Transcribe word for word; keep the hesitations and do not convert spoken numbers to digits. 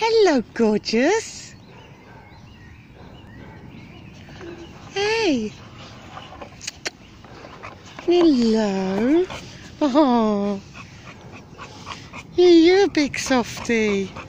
Hello, gorgeous. Hey. Hello. Oh. You're a big softie.